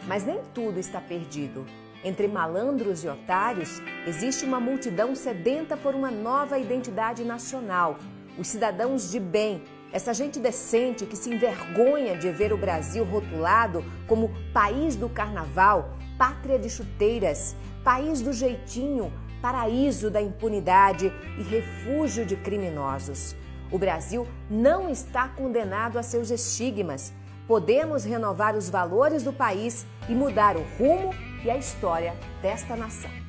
Mas nem tudo está perdido. Entre malandros e otários, existe uma multidão sedenta por uma nova identidade nacional. Os cidadãos de bem, essa gente decente que se envergonha de ver o Brasil rotulado como país do carnaval, pátria de chuteiras, país do jeitinho, paraíso da impunidade e refúgio de criminosos. O Brasil não está condenado a seus estigmas. Podemos renovar os valores do país e mudar o rumo e a história desta nação.